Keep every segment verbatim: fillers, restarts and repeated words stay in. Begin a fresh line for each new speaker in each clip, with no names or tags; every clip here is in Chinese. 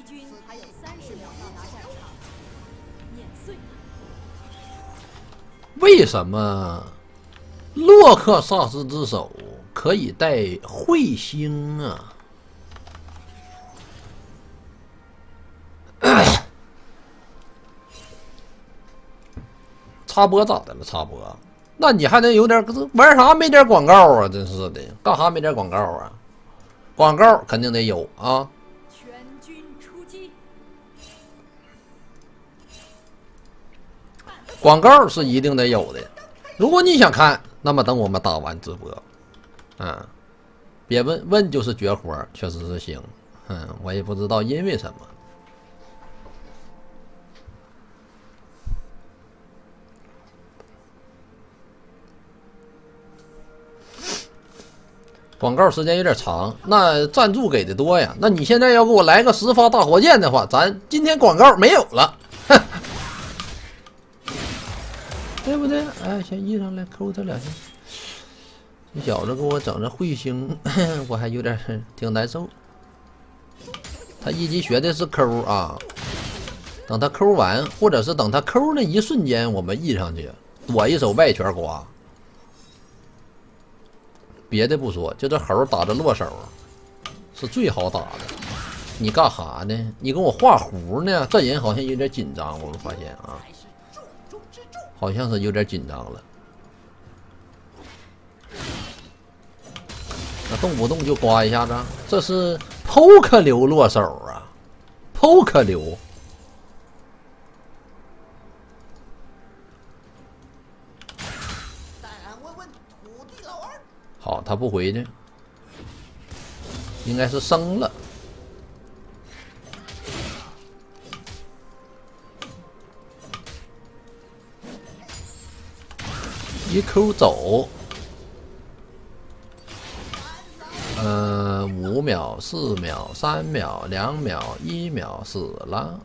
军还有三十秒到达战场，碾碎他。
为什么洛克萨斯之手可以带彗星啊？插播咋的了？插播，那你还得有点玩啥没点广告啊？真是的，干啥没点广告啊？广告肯定得有啊！
全军出击！
广告是一定得有的。如果你想看，那么等我们打完直播，嗯，别问问就是绝活，确实是行。嗯，我也不知道因为什么。广告时间有点长，那赞助给的多呀。那你现在要给我来个十发大火箭的话，咱今天广告没有了，对不对？哎，先一上来抠他两下，这小子给我整这彗星，我还有点挺难受。他一级学的是抠啊，等他抠完，或者是等他抠那一瞬间，我们 E 上去，躲一手外拳刮。别的不说，就这猴打着落手是最好打的。你干哈呢？你跟我画弧呢？这人好像有点紧张，我们发现啊，好像是有点紧张了。那动不动就刮一下子，这是 poke 流落手啊 ，poke 流。好，他不回去，应该是生了。一扣走，呃，五秒、四秒、三秒、两秒、一秒，死了。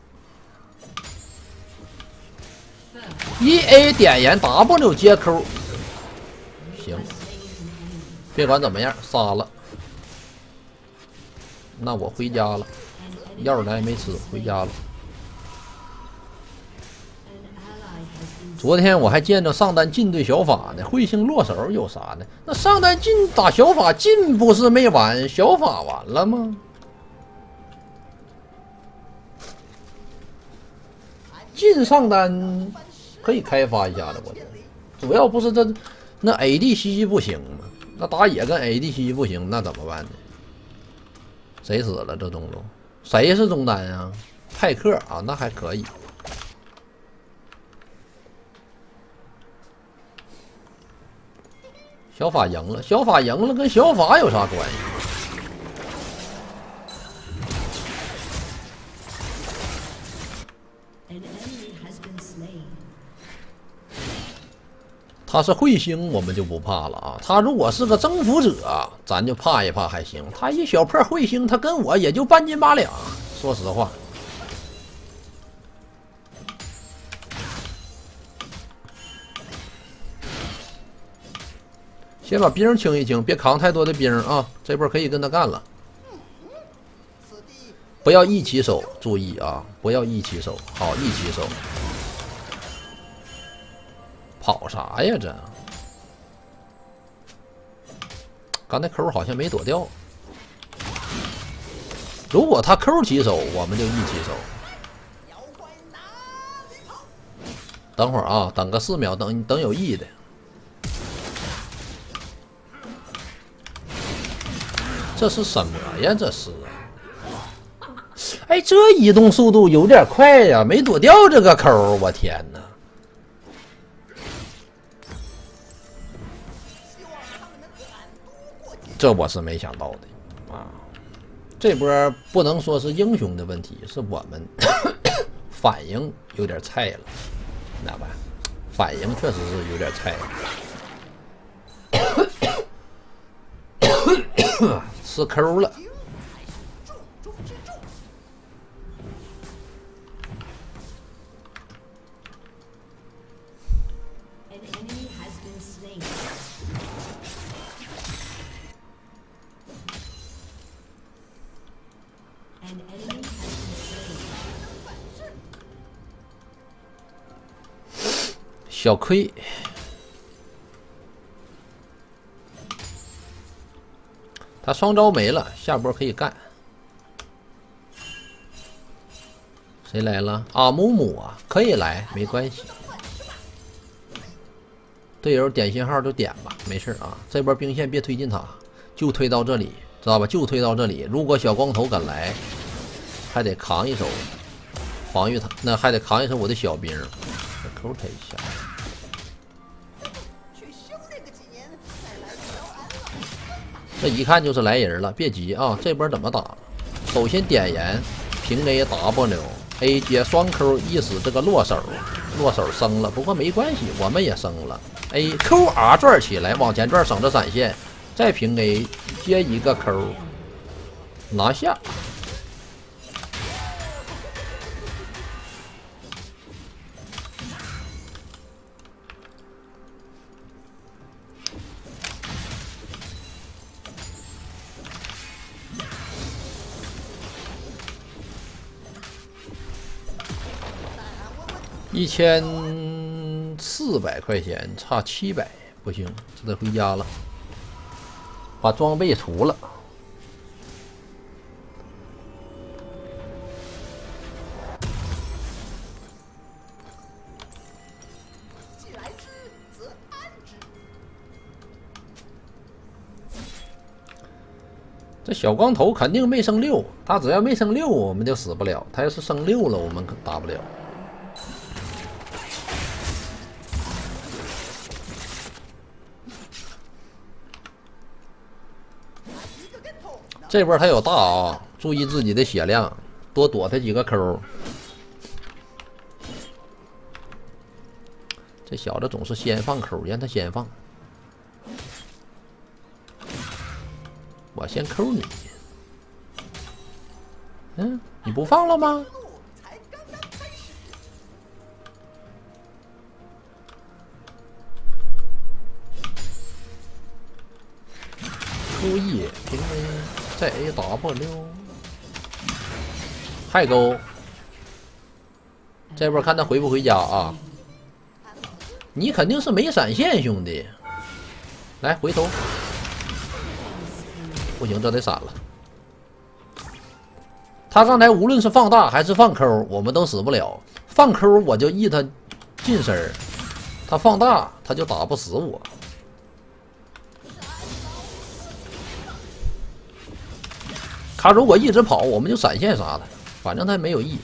一 A 点燃 W 接扣，行。别管怎么样，杀了。那我回家了，药咱也没吃，回家了。昨天我还见着上单进对小法呢，彗星落手有啥呢？那上单进打小法进不是没完，小法完了吗？进上单可以开发一下的，我觉得主要不是这那 A D C 不行吗？那打野跟 A D C 不行，那怎么办呢？谁死了？这中路谁是中单啊？派克啊，那还可以。小法赢了，小法赢了，跟小法有啥关系？他是彗星，我们就不怕了啊。他如果是个征服者，咱就怕一怕还行。他一小破彗星，他跟我也就半斤八两。说实话，先把兵清一清，别扛太多的兵啊。这波可以跟他干了，不要一起手，注意啊，不要一起手。好，一起手。跑啥呀这？刚才扣好像没躲掉。如果他扣起手，我们就一起手。等会儿啊，等个四秒，等等有 E 的。这是什么呀？这是？哎，这移动速度有点快呀，没躲掉这个扣，我天哪！这我是没想到的啊！这波不能说是英雄的问题，是我们反应有点菜了，知道吧？反应确实是有点菜了，吃抠了。 小亏。他双招没了，下波可以干。谁来了？阿木木啊，可以来，没关系。队友点信号就点吧，没事啊。这波兵线别推进塔，就推到这里，知道吧？就推到这里。如果小光头敢来，还得扛一手防御他，那还得扛一手我的小兵。扣他一下。这一看就是来人了，别急啊！这波怎么打？首先点燃平 A W。A 接双 Q 一死这个落手，落手生了，不过没关系，我们也生了。A Q R 转起来，往前转省着闪现，再平 A 接一个 Q 拿下。一千四百块钱，差七百，不行，只得回家了。把装备除了。既来之，则安之。这小光头肯定没升六，他只要没升六，我们就死不了。他要是升六了，我们可打不了。这波他有大啊，注意自己的血量，多躲他几个 Q。这小子总是先放 Q， 让他先放。我先 Q 你。嗯，你不放了吗？Q 一平 A。再 A W， 害钩，这波看他回不回家啊？你肯定是没闪现，兄弟。来回头，不行，这得闪了。他刚才无论是放大还是放 Q， 我们都死不了。放 Q 我就 E 他近身儿，他放大他就打不死我。他如果一直跑，我们就闪现杀他，反正他没有 E。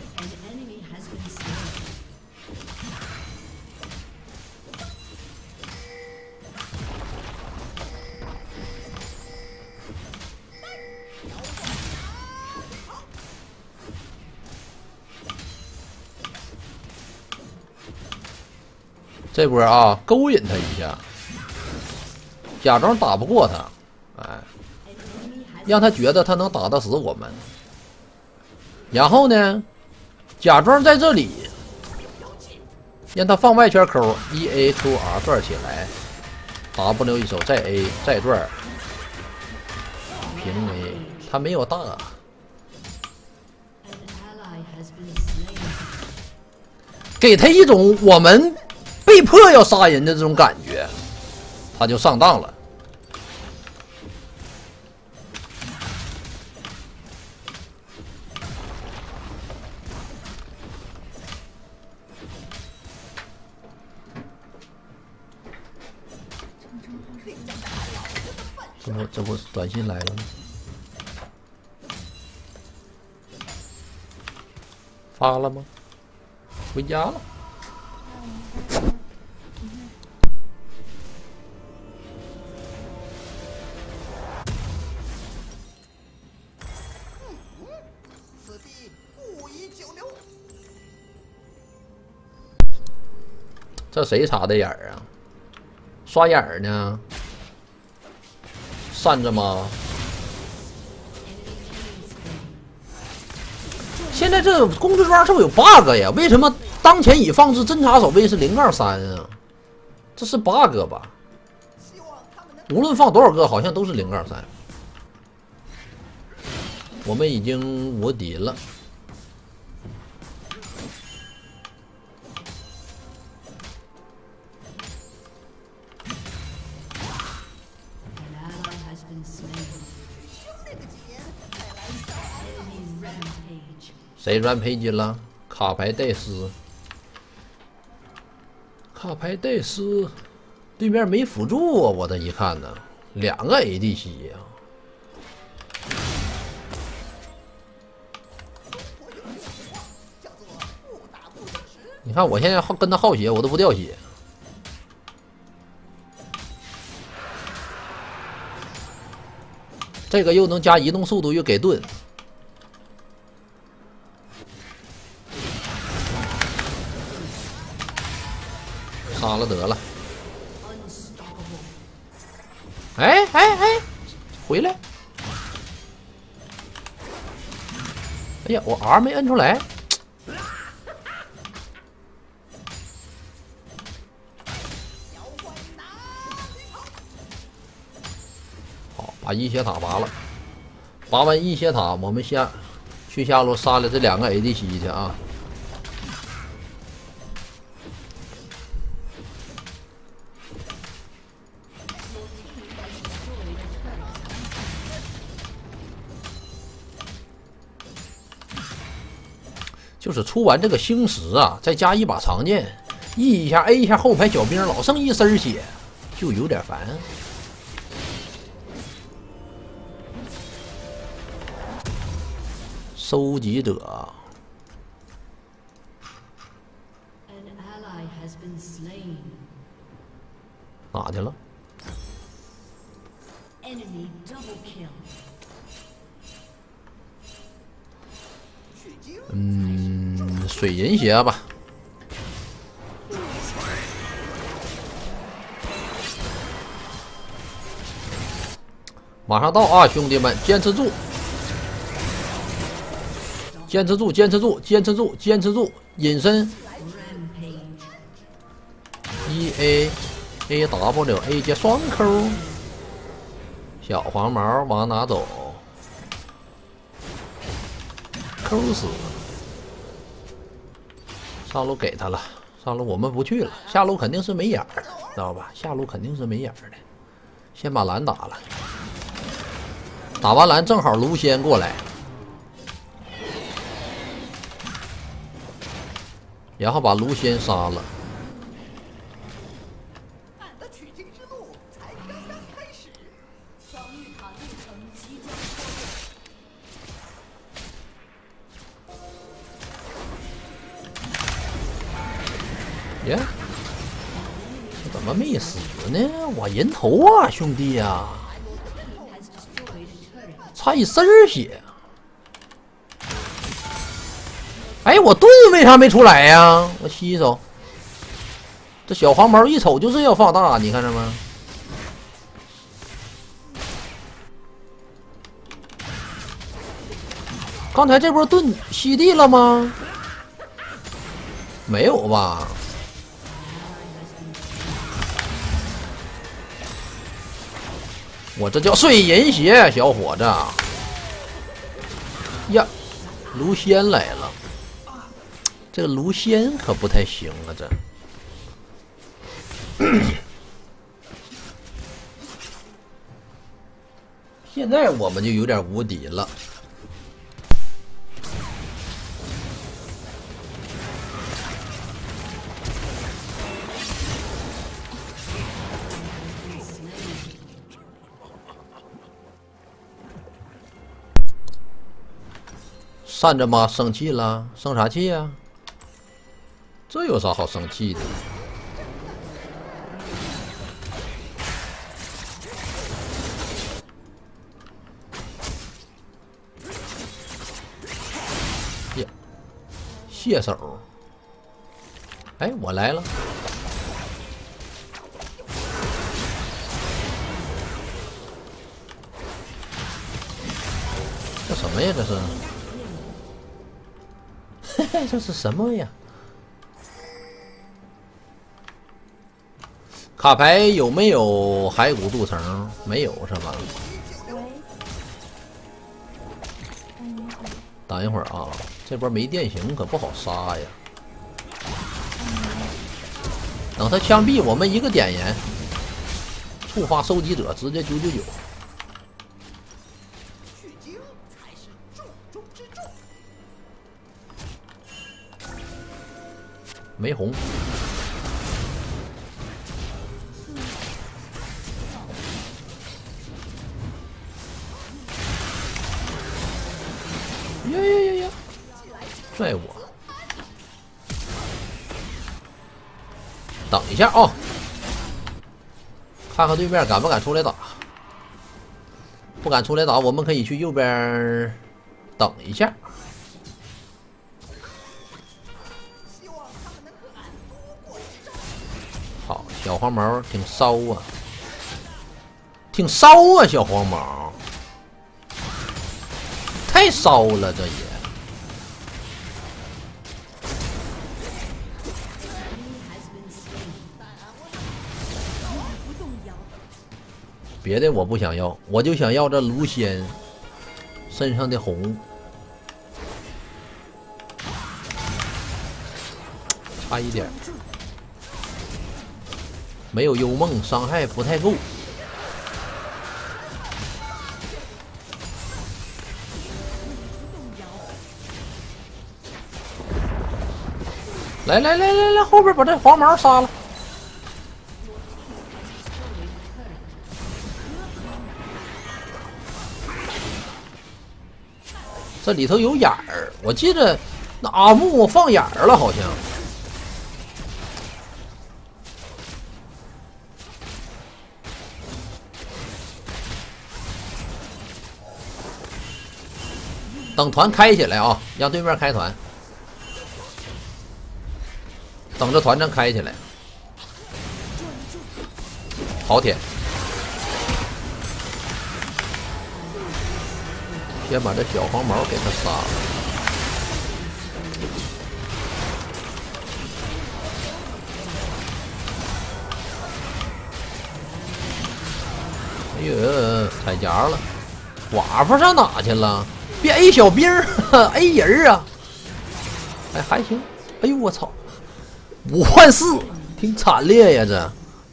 这波啊，勾引他一下，假装打不过他，哎。让他觉得他能打得死我们，然后呢，假装在这里，让他放外圈扣 ，E A Q R 转起来 ，W 一手再 A 再转，平 A， 他没有大，给他一种我们被迫要杀人的这种感觉，他就上当了。这不这不短信来了吗？发了吗？回家了。此地故意久留。这谁插的眼儿啊？刷眼儿呢？扇着吗？现在这工具装是不是有 bug 呀？为什么当前已放置侦察守备是零杠三啊？这是 bug 吧？无论放多少个，好像都是零杠三。我们已经无敌了。 谁rampage了？卡牌戴斯，卡牌戴斯，对面没辅助啊！我这一看呢，两个 A D C 呀、啊。你看我现在跟他耗血，我都不掉血。这个又能加移动速度，又给盾。杀了得了。哎哎哎，回来！哎呀，我 R 没摁出来。好，把一血塔拔了。拔完一血塔，我们下去下路杀了这两个 A D C 去啊。就是出完这个星石啊，再加一把长剑 ，E 一下 A 一下后排小兵，老剩一身血，就有点烦。收集者哪去了？嗯，水银鞋吧。马上到啊，兄弟们，坚持住！坚持住，坚持住，坚持住，坚持住！隐身。一 A A W A 加双扣，小黄毛往哪走？扣死！上路给他了，上路我们不去了，下路肯定是没眼儿，知道吧？下路肯定是没眼儿的。先把蓝打了，打完蓝正好卢仙过来，然后把卢仙杀了。耶，这怎么没死呢？我人头啊，兄弟呀、啊，差一丝儿血。哎，我盾为啥没出来呀？我吸手，这小黄毛一瞅就是要放大，你看着吗？刚才这波盾吸地了吗？没有吧？我这叫碎银鞋，小伙子呀！卢仙来了，这个卢仙可不太行啊！这现在我们就有点无敌了。扇着吗？生气了？生啥气呀、啊？这有啥好生气的？呀，卸手！哎，我来了！这什么呀？这是？这是什么呀？卡牌有没有骸骨镀层？没有是吧？等一会儿啊，这波没电刑可不好杀呀。等他枪毙，我们一个点燃，触发收集者直接九九九。 没红。呀呀呀呀！拽我！等一下啊、哦，看看对面敢不敢出来打。不敢出来打，我们可以去右边等一下。好，小黄毛挺骚啊，挺骚啊，小黄毛，太骚了，这也。别的我不想要，我就想要这卢仙身上的红，差一点。没有幽梦，伤害不太够。来来来来来，后边把这黄毛杀了。这里头有眼儿，我记得那阿木放眼儿了，好像。等团开起来啊，让对面开团，等着团战开起来。好舔，先把这小黄毛给他杀了。哎呦，踩夹了，寡妇上哪去了？别 A 小兵儿 ，A 人啊！哎，还行。哎呦，我操！五换四，挺惨烈呀，这。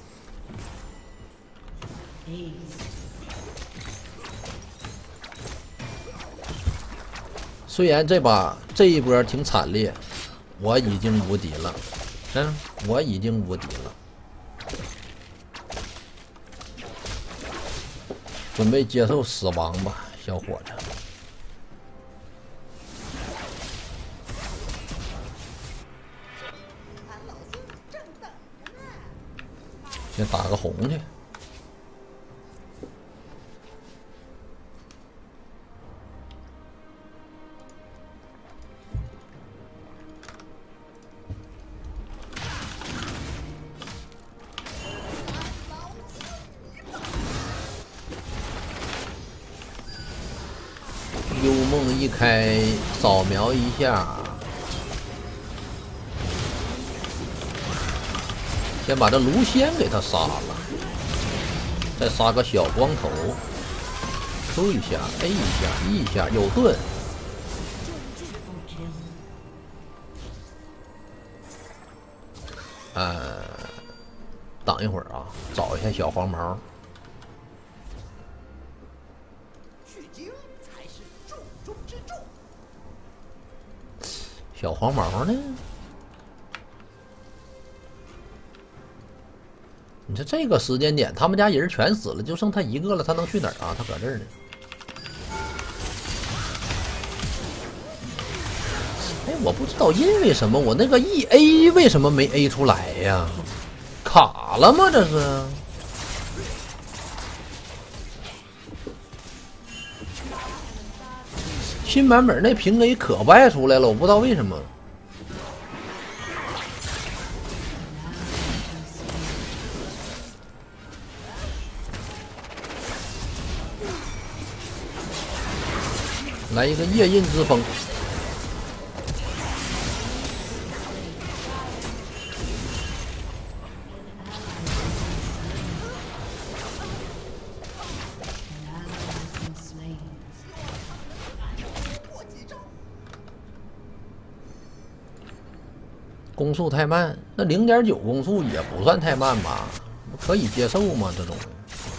虽然这把这一波挺惨烈，我已经无敌了。嗯，我已经无敌了。准备接受死亡吧，小伙子。先打个红去。幽梦一开，扫描一下。先把这卢仙给他杀了，再杀个小光头 ，Q 一下 ，A 一下 ，E 一下，有盾。呃，等一会儿啊，找一下小黄毛。小黄毛呢？你说这个时间点，他们家人全死了，就剩他一个了，他能去哪儿啊？他搁这儿呢。哎，我不知道因为什么，我那个 E A 为什么没 A 出来呀？卡了吗？这是？新版本那平 A 可不爱出来了，我不知道为什么。来一个夜印之风，攻速太慢，那零点九攻速也不算太慢吧？可以接受吗？这种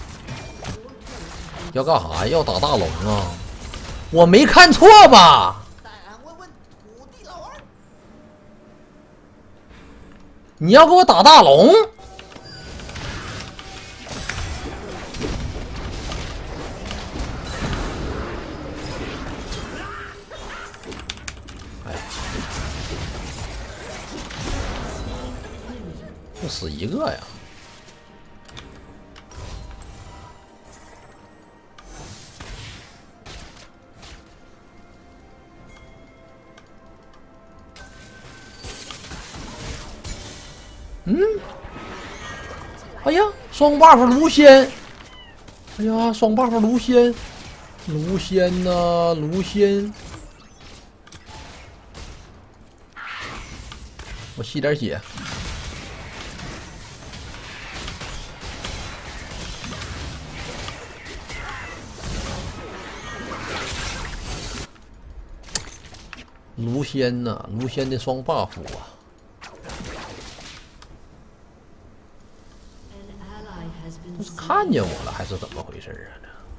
要干啥？要打大龙啊？我没看错吧？ 你要给我打大龙？哎，就死一个呀！嗯，哎呀，双 buff 卢仙，哎呀，双 buff 卢仙，卢仙呐、啊，卢仙，我吸点血。卢仙呐、啊，卢仙的双 buff 啊！他是看见我了还是怎么回事啊？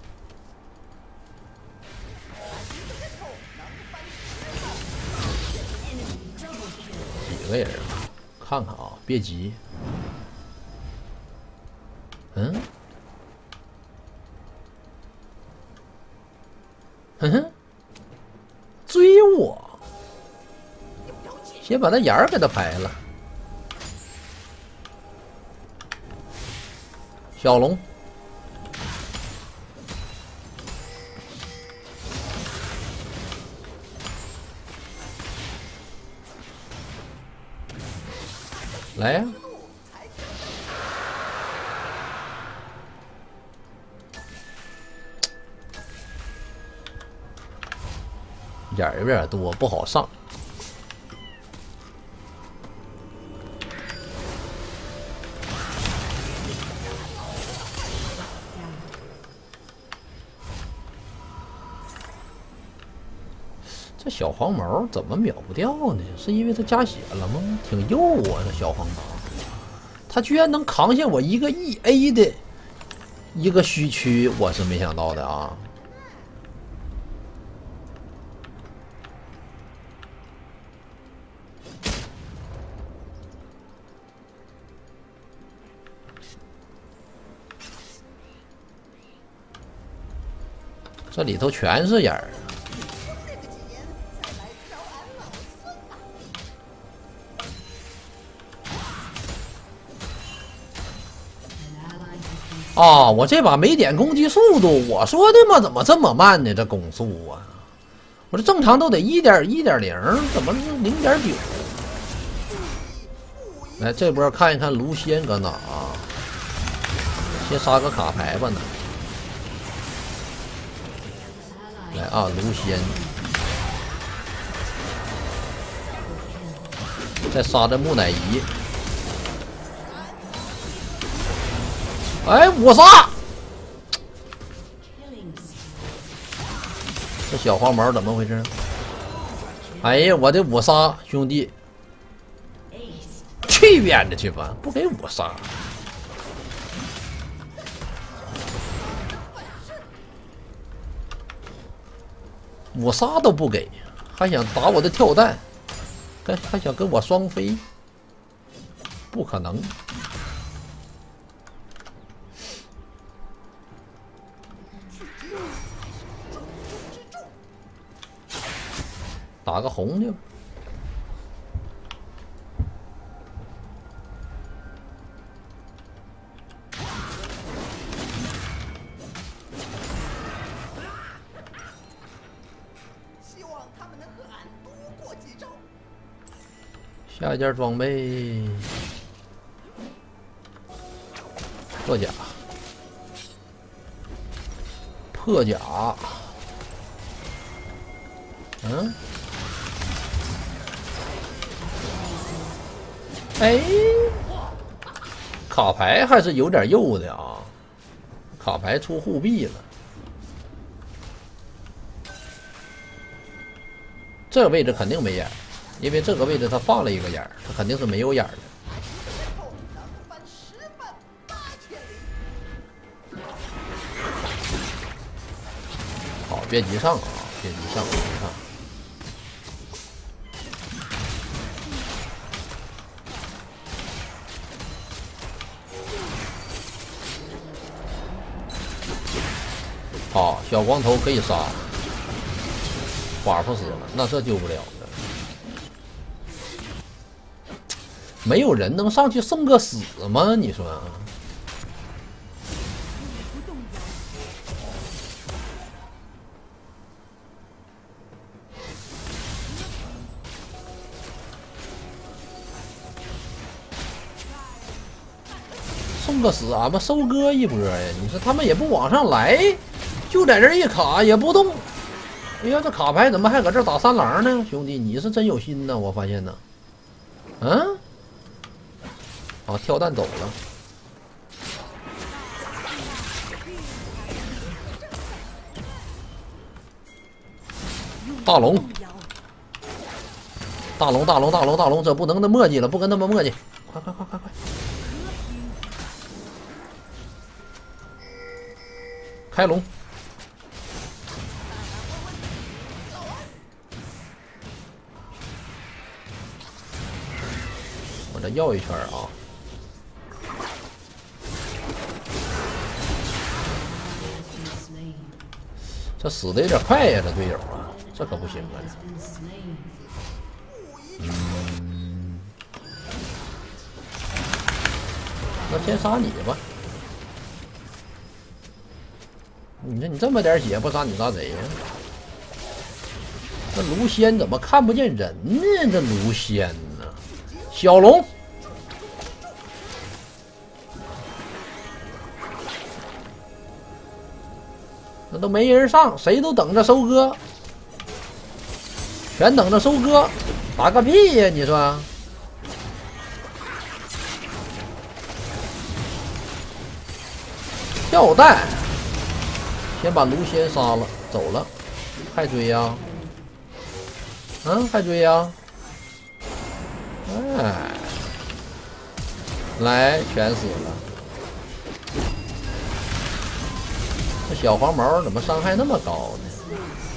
几个人啊？看看啊，别急。嗯？哼哼，追我！先把那眼儿给他排了。小龙，来呀！眼儿有点多，不好上。这小黄毛怎么秒不掉呢？是因为他加血了吗？挺幼啊，这小黄毛，他居然能扛下我一个 E A 的一个虚区，我是没想到的啊！这里头全是眼儿。啊！我这把没点攻击速度，我说的嘛，怎么这么慢呢？这攻速啊！我这正常都得一点一点零，怎么是零点九？来，这波看一看卢仙搁哪啊？先杀个卡牌吧呢。来啊，卢仙，再杀这木乃伊。哎，我杀！这小黄毛怎么回事？哎呀，我的五杀兄弟，去边的去吧，不给五杀。五杀都不给，还想打我的跳弹，跟还想跟我双飞，不可能。打个红去吧。
希望他们能和俺多过几招。
下一件装备，破甲，破甲，嗯。哎，卡牌还是有点幼的啊！卡牌出护臂了，这个位置肯定没眼儿，因为这个位置他放了一个眼儿，他肯定是没有眼儿的。好，别急上啊，别急上，别急上。 小光头可以杀，寡妇死了，那这救不了了。没有人能上去送个死吗？你说？送个死，俺们收割一波呀！你说他们也不往上来，就在这一卡也不动。哎呀，这卡牌怎么还搁这打三郎呢？兄弟，你是真有心呐！我发现呢。嗯，啊，跳弹走了。大龙，大龙，大龙，大龙，大龙，这不能那磨叽了，不跟他们磨叽，快快快快快！开龙，我这绕一圈啊。这死的有点快呀，这队友啊，这可不行啊！嗯，那先杀你吧。你说你这么点血，不杀你杀谁呀？这卢仙怎么看不见人呢？这卢仙呢？小龙，那都没人上，谁都等着收割，全等着收割，打个屁呀！你说？跳弹。先把卢仙杀了，走了，还追呀？嗯，还追呀？哎，来，全死了。这小黄毛怎么伤害那么高呢？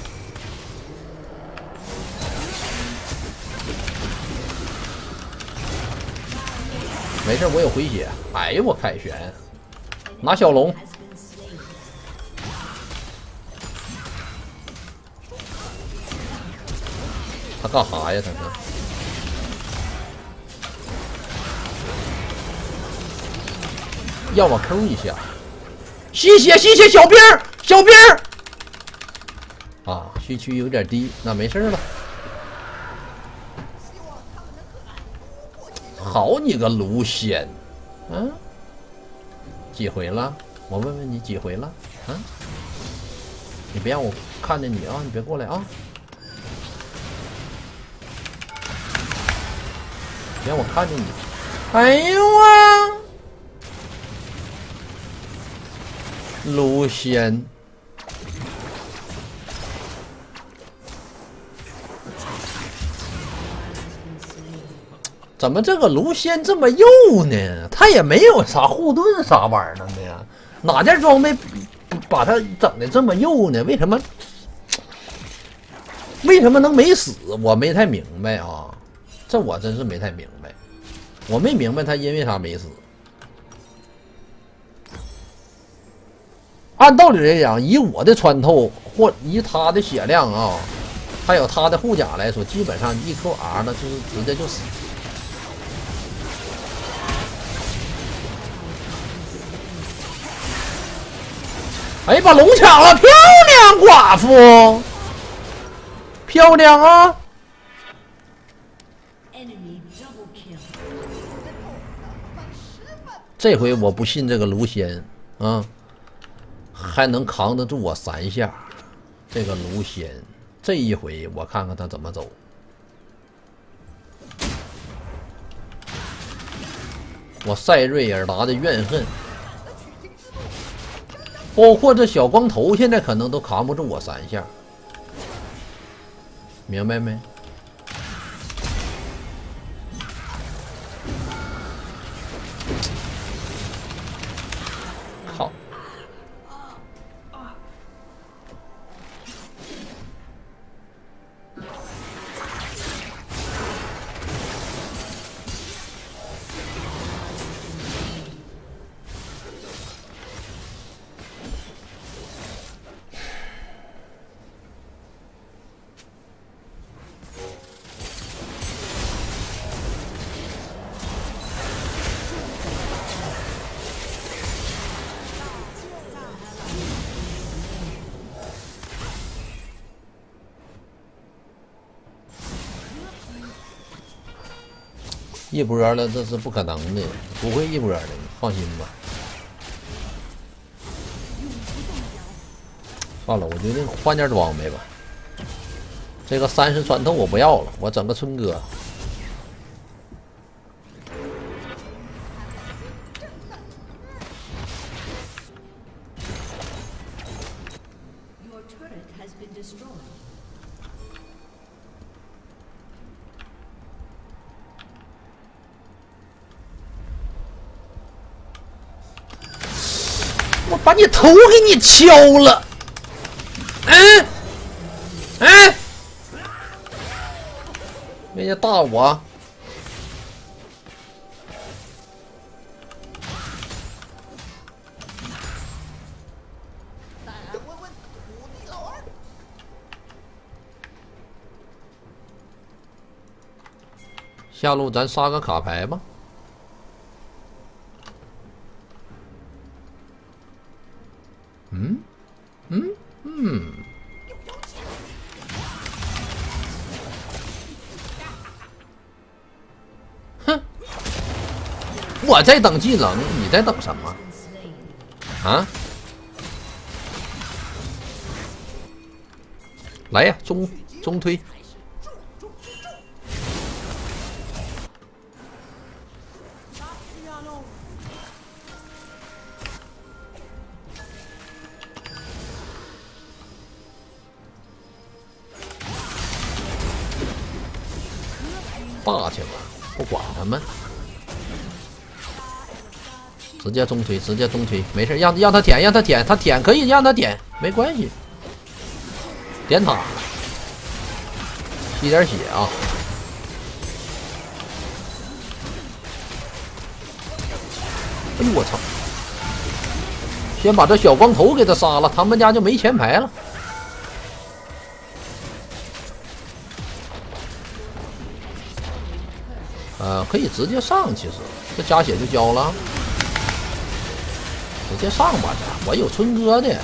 没事，我有回血。哎呦，我凯旋，拿小龙。他干啥呀？他是要我 Q 一下，吸血吸血，小兵小兵啊，血区有点低，那没事了。好你个卢仙，嗯，几回了？我问问你几回了？啊，你别让我看见你啊！你别过来啊！别让我看见你！哎呦啊！卢仙，怎么这个卢仙这么幼呢？他也没有啥护盾啥玩意儿的呀？哪件装备把他整的这么幼呢？为什么？为什么能没死？我没太明白啊！这我真是没太明白，我没明白他因为啥没死。按道理来讲，以我的穿透或以他的血量啊，还有他的护甲来说，基本上 E Q R 呢就是直接就死。哎，把龙抢了，漂亮，寡妇，漂亮啊！这回我不信这个卢仙啊，还能扛得住我三下。这个卢仙，这一回我看看他怎么走。我塞瑞尔达的怨恨，包括这小光头，现在可能都扛不住我三下，明白没？靠！ 一波了，这是不可能的，不会一波的，放心吧。算了，我决定换件装备吧。这个三十穿透我不要了，我整个春哥。我把你头给你敲了！嗯嗯，人家大我。下路咱杀个卡牌吧。嗯嗯嗯。哼！我在等技能，你在等什么？啊？来呀，中中推。大去吧，不管他们，直接中推，直接中推，没事，让让他舔，让他舔，他舔可以让他舔，没关系，点塔，吸点血啊！哎呦我操！先把这小光头给他杀了，他们家就没前排了。呃，可以直接上，其实这加血就交了，直接上吧，这我有春哥的。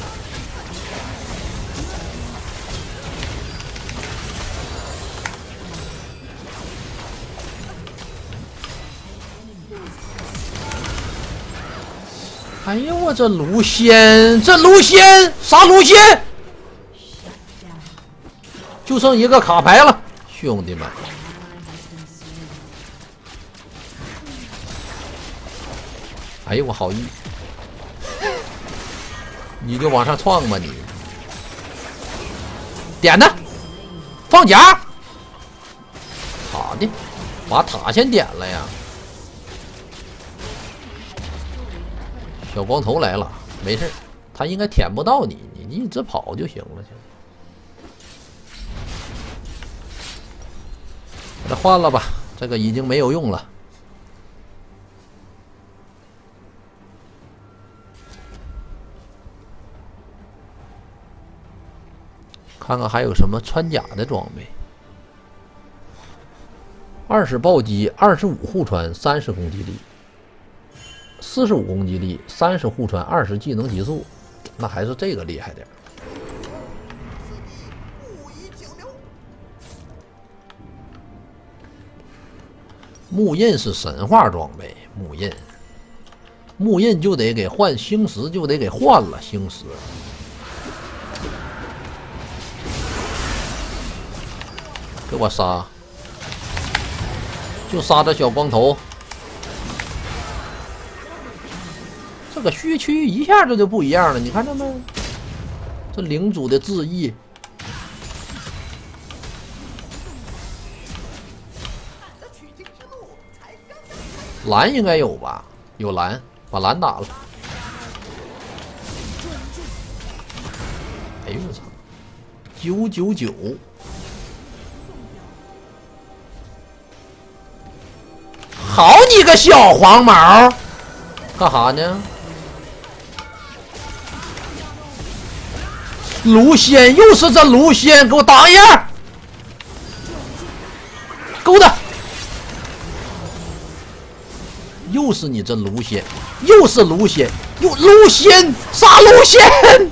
哎呀，我这卢仙，这卢仙杀卢仙，就剩一个卡牌了，兄弟们。哎呦，我好意，你就往上撞吧你。点呢？放甲。好的，把塔先点了呀。小光头来了，没事，他应该舔不到你，你一直跑就行了。给他换了吧，这个已经没有用了。看看还有什么穿甲的装备。二十暴击，二十五护穿，三十攻击力，四十五攻击力，三十护穿，二十技能级数，那还是这个厉害点。木印是神话装备，木印，木印就得给换星石，就得给换了星石。给我杀！就杀这小光头。这个虚区一下这就不一样了，你看着没？这领主的致意。蓝应该有吧？有蓝，把蓝打了。哎呦我操！九九九。好你个小黄毛，干啥呢？卢仙又是这卢仙，给我挡一下，勾的，又是你这卢仙，又是卢仙，又卢仙杀卢仙。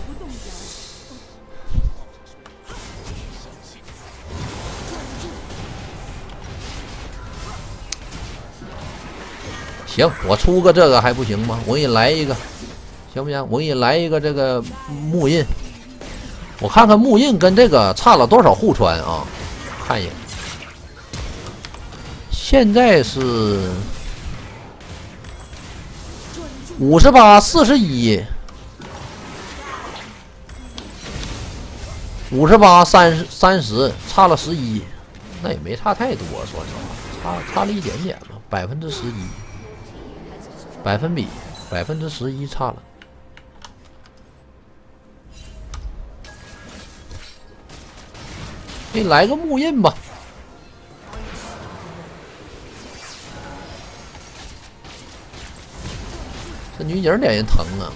行，我出个这个还不行吗？我给你来一个，行不行？我给你来一个这个木印，我看看木印跟这个差了多少互穿啊？看一眼，现在是五十八四十一，五十八三十三十，差了十一，那也没差太多，说实话，差差了一点点吧，百分之十一。百分比百分之十一差了，给你来个木印吧。这女警脸人疼啊！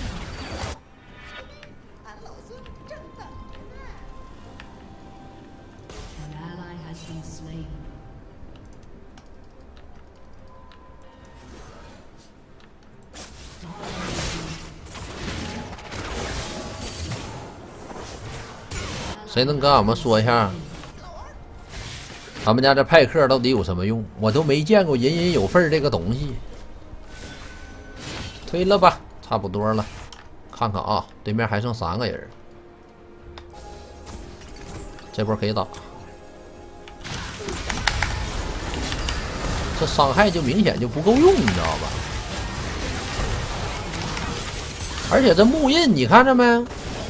谁能跟俺们说一下，咱们家这派克到底有什么用？我都没见过人人有份这个东西。推了吧，差不多了。看看啊，对面还剩三个人，这波可以打。这伤害就明显就不够用，你知道吧？而且这木印，你看着没？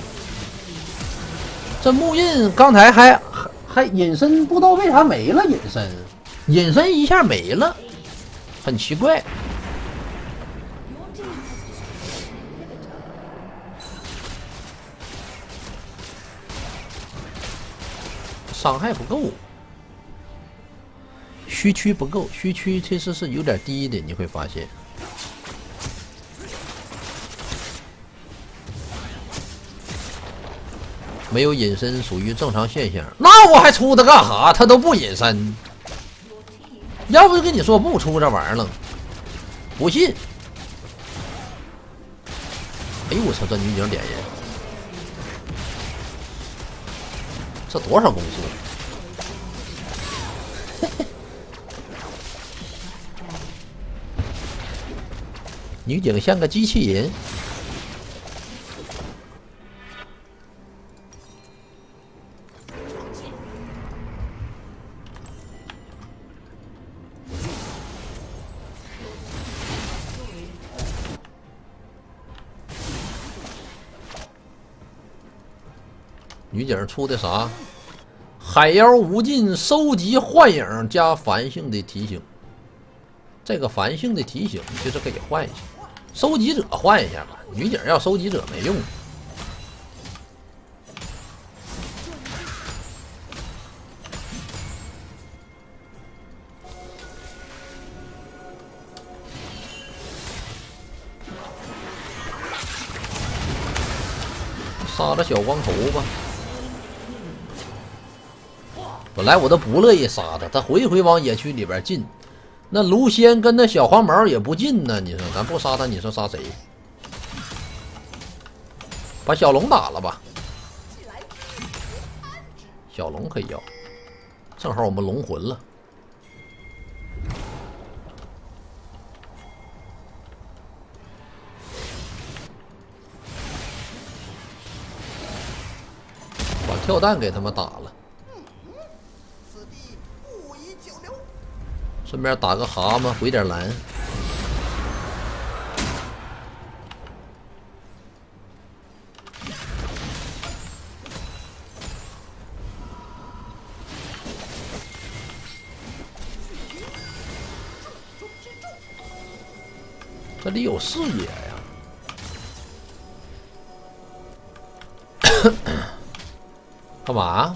这木印刚才还还还隐身，不知道为啥没了隐身，隐身一下没了，很奇怪。伤害不够，虚区不够，虚区其实是有点低的，你会发现。没有隐身属于正常现象，那我还出它干哈？他都不隐身，要不就跟你说不出这玩意儿了，不信。哎呦我操，这女警点人，这多少攻速？女警像个机器人。女警出的啥？海妖无尽收集幻影加繁星的提醒。这个繁星的提醒其实可以换一下，收集者换一下吧。女警要收集者没用。杀了小光头吧。本来我都不乐意杀他，他回回往野区里边进。那卢仙跟那小黄毛也不进呢，你说咱不杀他，你说杀谁？把小龙打了吧。小龙可以要，正好我们龙魂了。把跳弹给他们打了。顺便打个蛤蟆回点蓝。这里有视野呀！干嘛？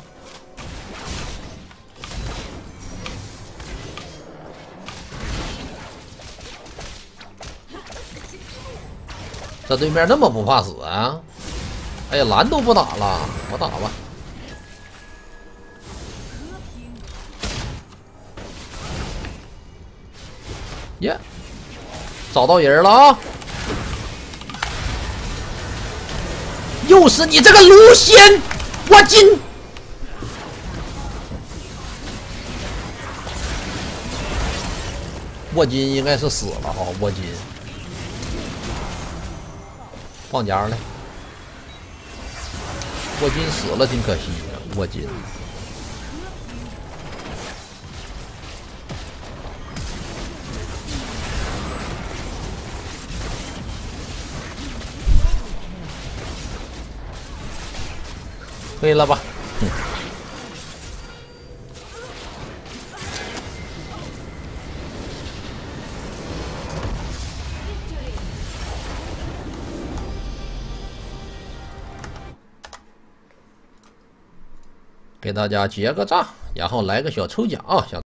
这对面那么不怕死啊！哎呀，蓝都不打了，我打吧。耶，找到人了啊！又是你这个卢仙，我今沃金应该是死了哈，沃金放家了。沃金死了，挺可惜的。沃金，可以了吧？嗯。给大家结个账，然后来个小抽奖啊，小。